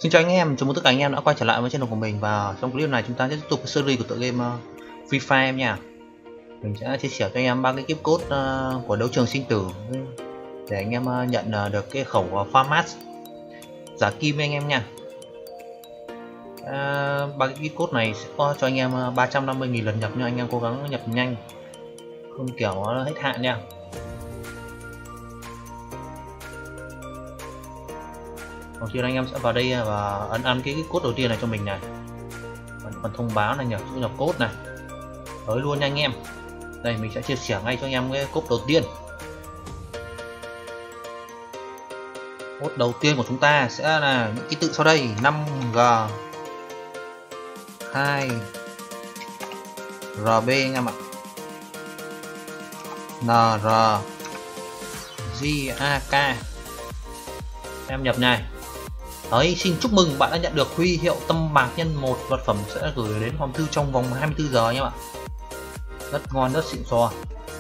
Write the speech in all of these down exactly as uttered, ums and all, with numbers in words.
Xin chào anh em, chào mừng tất cả anh em đã quay trở lại với channel của mình. Và trong clip này chúng ta sẽ tiếp tục cái series của tựa game uh, Free Fire em nha. Mình sẽ chia sẻ cho anh em ba cái kiếp code uh, của đấu trường sinh tử để anh em uh, nhận uh, được cái khẩu uh, Farmat giả kim anh em nha. Uh, ba cái kiếp code này sẽ có cho anh em uh, ba trăm năm mươi nghìn lần nhập, nhưng anh em cố gắng nhập nhanh, không kiểu nó hết hạn nha. Đầu tiên anh em sẽ vào đây và ấn ăn cái, cái code đầu tiên này cho mình này, phần thông báo này, nhập nhập code này, tới luôn nha anh em. Đây mình sẽ chia sẻ ngay cho anh em cái code đầu tiên. Code đầu tiên của chúng ta sẽ là những ký tự sau đây: năm G hai R B anh em ạ, N R G A K. Em nhập này. Đấy, xin chúc mừng bạn đã nhận được huy hiệu tâm bạc nhân một, vật phẩm sẽ gửi đến hòm thư trong vòng hai mươi tư giờ nhé bạn. Rất ngon, rất xịn sò.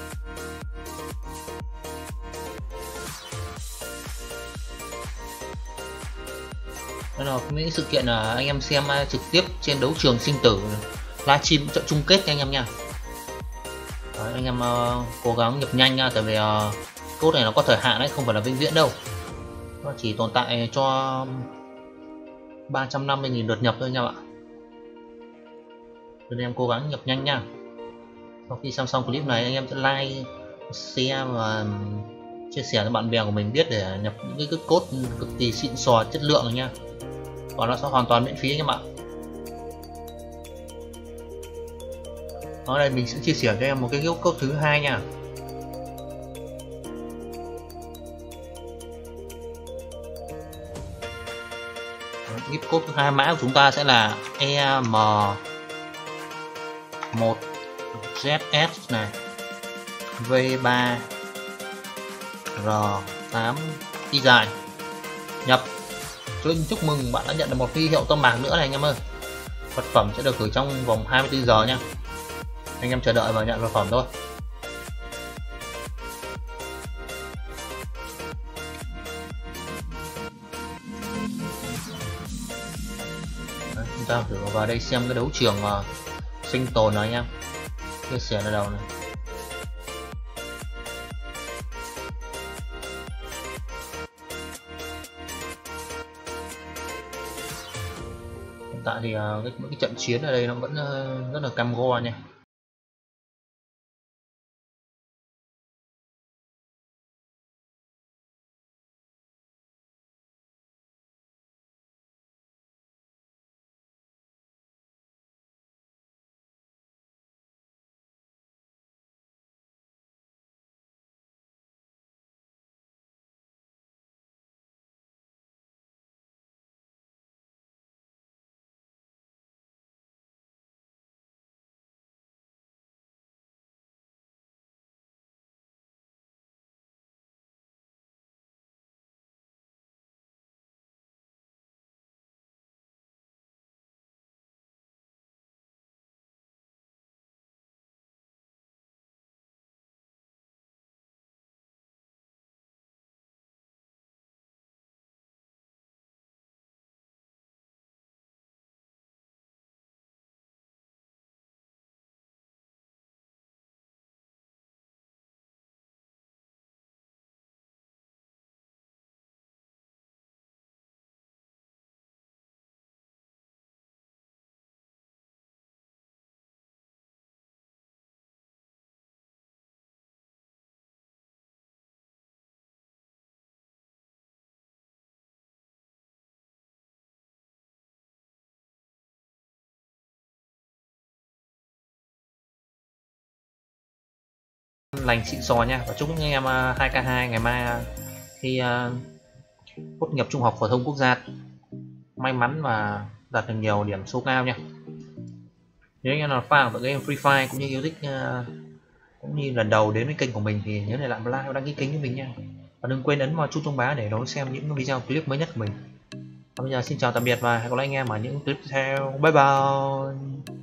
Đây là những sự kiện là anh em xem trực tiếp trên đấu trường sinh tử, livestream trận chung kết nha anh em nha. Đấy, anh em uh, cố gắng nhập nhanh nha, tại vì uh, code này nó có thời hạn đấy, không phải là vĩnh viễn đâu. Nó chỉ tồn tại cho ba trăm năm mươi nghìn lượt nhập thôi nha bạn. Nên em cố gắng nhập nhanh nha. Sau khi xem xong clip này, anh em sẽ like, share và chia sẻ cho bạn bè của mình biết để nhập những cái code cực kỳ xịn sò, chất lượng nha. Còn nó sẽ hoàn toàn miễn phí nha bạn. Ở đây mình sẽ chia sẻ cho em một cái code thứ hai nha. Gift code thứ hai, mã của chúng ta sẽ là E M một Z S này, V ba R tám y dài. Nhập. Xin chúc mừng bạn đã nhận được một huy hiệu tâm bạc nữa này anh em ơi. Vật phẩm sẽ được gửi trong vòng hai mươi tư giờ nha. Anh em chờ đợi và nhận vật phẩm thôi. Đấy, chúng ta thử vào đây xem cái đấu trường uh, sinh tồn này anh em. Chia sẻ ở đầu này. Hiện tại thì uh, cái, cái trận chiến ở đây nó vẫn uh, rất là cam go nha. Lành xịn sò nha, và chúc anh em hai K hai ngày mai khi uh, tốt nghiệp trung học phổ thông quốc gia may mắn và đạt được nhiều điểm số cao nha. Nếu anh em nào fan của tựa game Free Fire cũng như yêu thích uh, cũng như lần đầu đến với kênh của mình thì nhớ để lại like và đăng ký kênh với mình nha, và đừng quên ấn vào chuông thông báo để đón xem những video clip mới nhất của mình. Và bây giờ xin chào tạm biệt và hẹn gặp lại anh em ở những clip tiếp theo. Bye bye.